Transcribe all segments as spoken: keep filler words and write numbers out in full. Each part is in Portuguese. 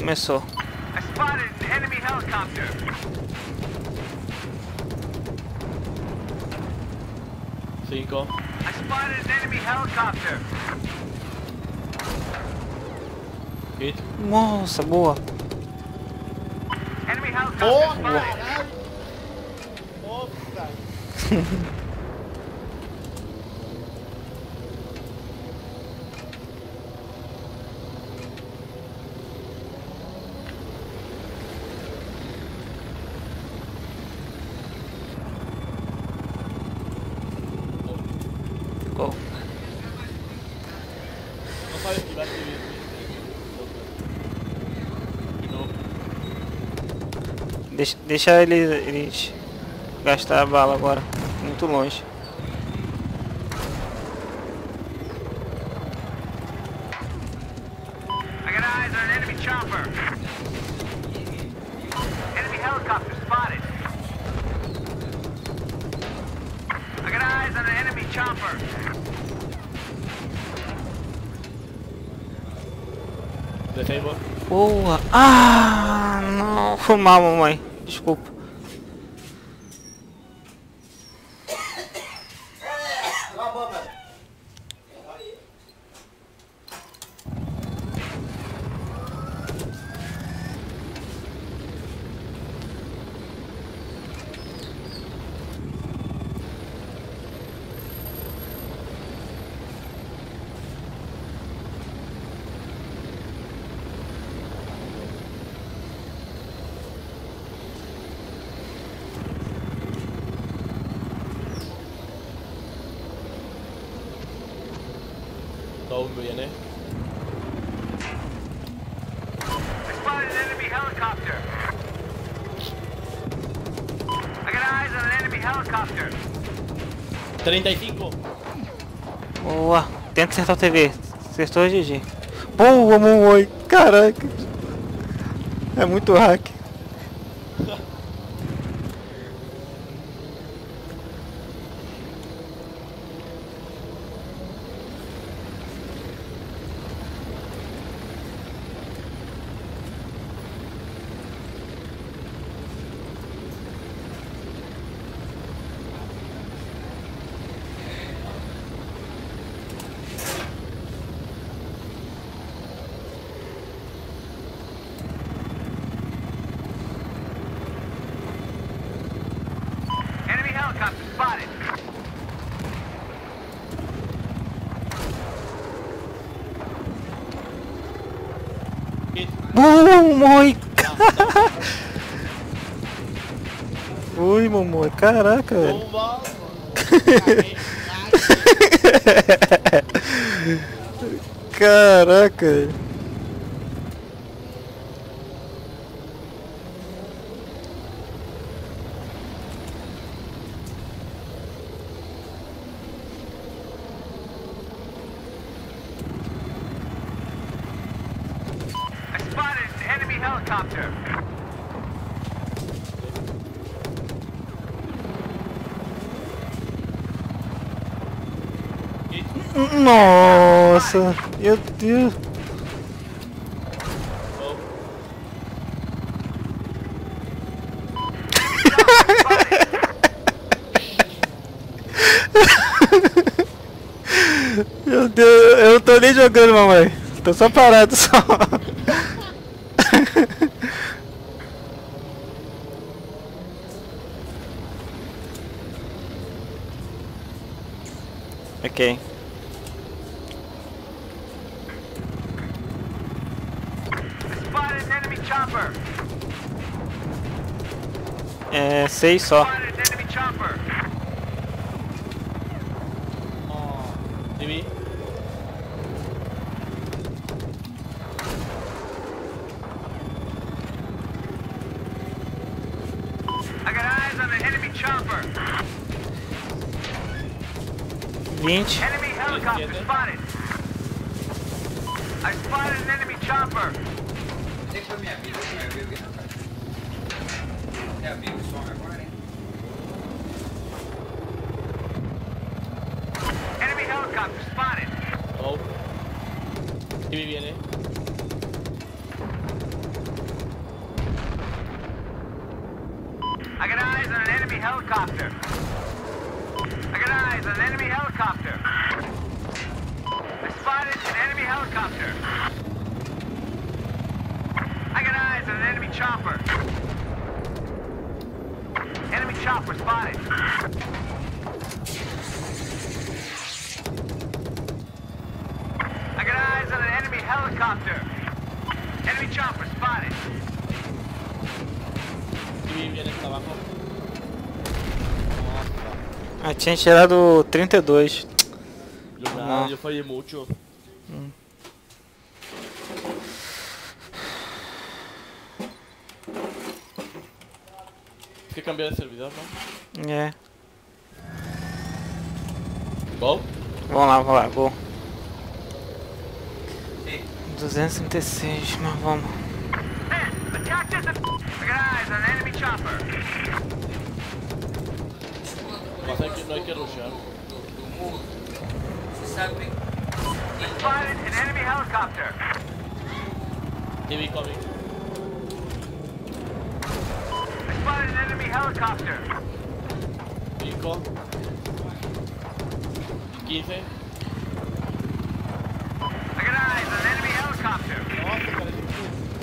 Começou. I spotted an enemy helicopter. Cinco. I spotted an enemy helicopter. Hit. Nossa, boa. Enemy helicopter Oh, spotted. caralho! Nossa! Ficou. Não sabe esquivar esse vídeo. De novo. Deixa, deixa eles, eles gastar a bala agora. Muito longe. I got eyes on an enemy chopper. Enemy helicopter spotted. I got eyes on an enemy chopper. Descemos. Boa. Ah, não. Foi mal, mamãe. Desculpa. Todo viene. I spotted an enemy helicopter. I got eyes on an enemy helicopter. treinta y cinco. Boa. Tenta acertar o T V. Acertou, G G. Boa, mamãe. Caraca. É muito hack. Enemy helicopter spotted. Hit. Boa, mamãe. Ui, mamãe. Caraca, velho. Bomba. Caraca, velho. I spotted an enemy helicopter. Hit. Nossa, meu Deus. Oh. Meu Deus, eu não tô nem jogando, mamãe. Tô só parado, só. Ok. I spotted an enemy chopper. É, seis só. Spotted an enemy chopper. Oh. T V. I got eyes on an enemy chopper. vinte. Enemy helicopter spotted. I spotted an enemy chopper. Sei que foi minha vida, minha vida aqui na casa. É amigo, som agora, hein? Enemy helicopter spotted. Oh. T V viene. eyes on an enemy helicopter. I got eyes on an enemy helicopter. I spotted an enemy helicopter. I got eyes on an enemy chopper. Enemy chopper spotted. I got eyes on an enemy helicopter. Enemy chopper spotted. T V viene hasta abajo. Nossa. Ah, tinha tirado trinta e dois. Lunar, eu falhei muito. Hum. Tem que cambiar de servidor, não? É. Bom? Vamos lá, vamos lá, gol. Sim. duzentos e trinta e seis, mas vamos. Attack this. I got eyes on an enemy chopper. Mas é que não hay que rushar. Do, do muro. Você sabe bem. Spotted an enemy helicopter. T V coming. I spotted an enemy helicopter. cinco. quinze. I got eyes on an enemy helicopter. Nossa, cara, esse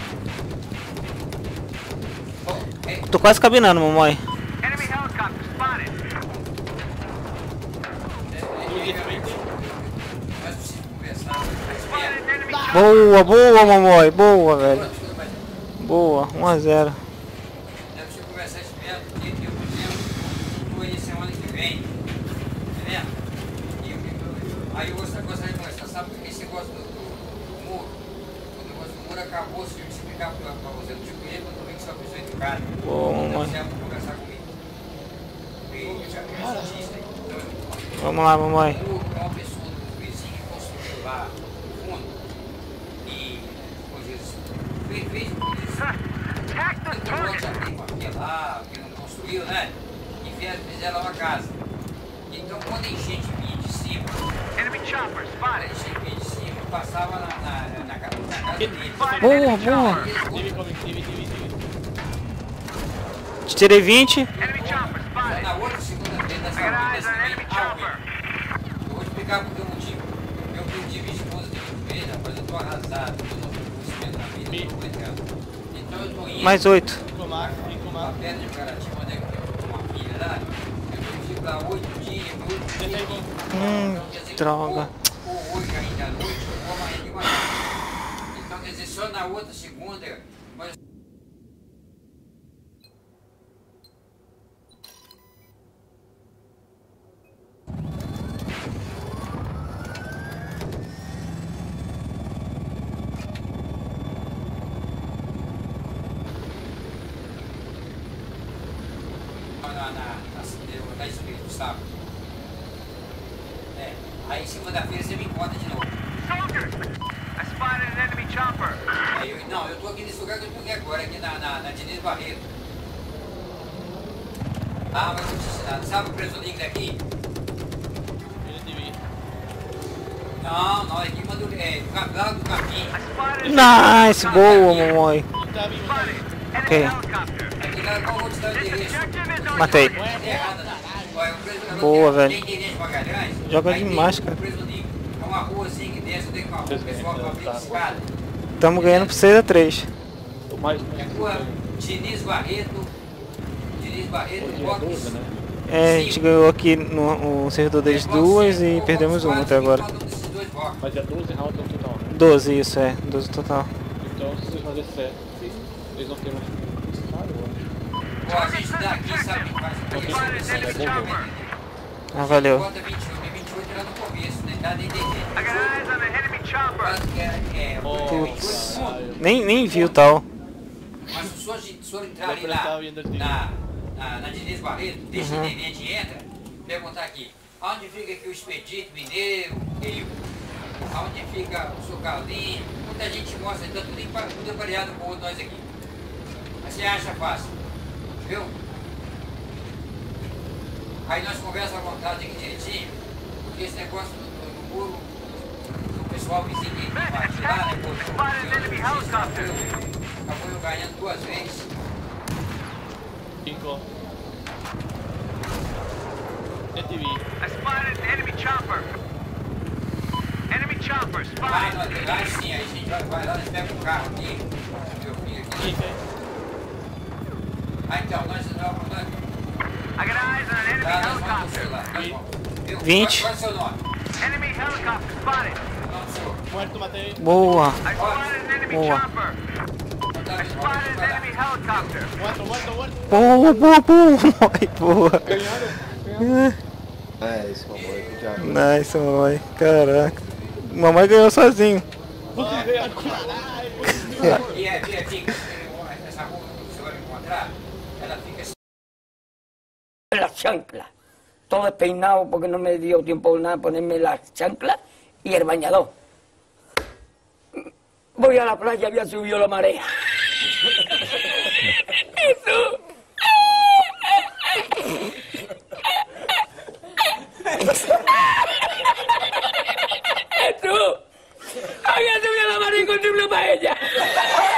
Oh, é, Tô quase cabinando, mamãe. Enemy helicopter spotted. nós precisamos conversar. Spotted an enemy chopper. Boa, boa, mamãe. Boa, velho. Boa, um a zero. Nós precisamos conversar esperto, porque eu, por exemplo, vou ir semana que vem. Entendendo? E eu, eu, aí eu gostaria gostaria de conversar. Sabe por que você gosta do, do, do muro? O negócio do muro acabou, se eu te explicar pra, pra você. Eu não te conheço, mas também que você é uma pessoa educada. Boa, Então mamãe. você vai conversar comigo. E eu já quero artista. Então, Vamos lá, mamãe. o muro é uma pessoa do vizinho que construiu lá no fundo. E, como diz, fez, fez o que disse. Attack the Então, target. já tem papel lá, que não construiu, né? E fizeram, fizeram uma casa. Então, quando a enchente vinha de cima, Enemy chopper quando a spotted. enchente vinha de cima, passava na, na, na, na, ca- na casa dele. Spotted Boa, enemy boa. chopper. T V coming, T V, T V, T V. Tirei vinte. Enemy chopper Já spotted. na outra segunda-feira da I got segunda eyes on an enemy chopper. eu vou explicar porque eu motivo. Eu perdi minha esposa de muito bem, rapaz, eu tô arrasado, eu não tenho conhecimento na vida, eu tô muito errado. Então eu tô indo. Mais oito. cinco max, cinco Uma max. perna de Paraty, onde é que eu tenho uma filha lá, eu fico lá oito dias, oito dias. Hum, Então, quer dizer, droga. Ou, ou hoje ainda à noite, ou amanhã de manhã. Então, quer dizer, só na outra segunda, mas... Na, na, na, na Espírito Sábado. É. Aí segunda-feira você me encontra de novo. Soldiers! I spotted an enemy chopper. Aí eu, não, eu tô aqui nesse lugar que eu tô aqui agora, aqui na, na, na Diniz Barreto. Ah, mas eu vou te ensinar. Sabe o preço daqui? Viene T V. Não, não, é aqui manda o é, do Cap- lá do Capim. I spotted an Nice, boa, mamãe. Não tá vivo, tá vivo. enemy Ok. helicopter. Aqui lá, qual eu vou te dar o This endereço? objective is on Matei. É errado, não. Olha, o preço do Boa, tem- velho. Tem Tenente Magalhães. Joga aí de tem máscara. o preço do- É uma rua assim que desce, tem uma rua, o pessoal com a frente escada. Tamo ganhando por seis a três. Mais É a rua Diniz Barreto. Diniz Barreto, Box. né? É, a gente ganhou aqui no, no servidor deles duas e perdemos uma até agora. Mas é doze rounds no total, né? doze, isso é. doze total. Então, se vocês fazerem sete, eles não têm mais. Ó, a gente daqui sabe o que faz. A gente Spotted an sabe enemy o que chopper. Ah, valeu. Bota vinte e oito, é vinte e oito era no começo, né? Tá nem entendendo. I got eyes on an enemy chopper. Quase que é, é, Oh, vinte e oito pontos. Nem, nem viu tal. Mas se o senhor, se o senhor entrar Eu ali prestava na, vendo aqui. na, na, na Diniz Barreto, deixa Uhum. o tenente e entra, perguntar aqui, aonde fica aqui o Expedito Mineiro, Rio? Aonde fica o seu Carlinho? Muita gente mostra, então tudo, empa- tudo aparelhado com nós aqui. Mas você acha fácil, viu? Aí nós conversamos à vontade aqui direitinho, porque esse negócio do, do, do muro, o pessoal vizinho que bate lá, né? pô, Spotted an enemy helicopter. Acabou eu ganhando duas vezes. cinco. Eu te vi. I spotted an enemy chopper. Enemy chopper Vai, spotted. nós, vai sim, aí a gente vai, vai lá, nós pega um carro aqui. Meu filho aqui. Isso, hein? Ah, então, nós vamos. Nós, I got eyes on an enemy tá, nós vamos pro helicopter. celular. Nós vamos. Viu? vinte. Qual, qual é o seu nome? Enemy helicopter spotted. Nome seu. Morto, matei. Boa. I spotted an enemy Boa. chopper. I spotted an enemy helicopter. Morto, morto, morto. Boa, boa, boa. Ai, boa. Ganharam. É, isso, mamãe, que já. Nice, mamãe. Caraca. Mamãe ganhou sozinho. Você veio. Caralho. E é, e é, fica. Essa roupa que o senhor encontrar, ela fica assim. Las chanclas, todo despeinado porque no me dio tiempo nada ponerme las chanclas y el bañador. Voy a la playa, había subido la marea. Jesús. Jesús. Había subido la marea y encontré una paella.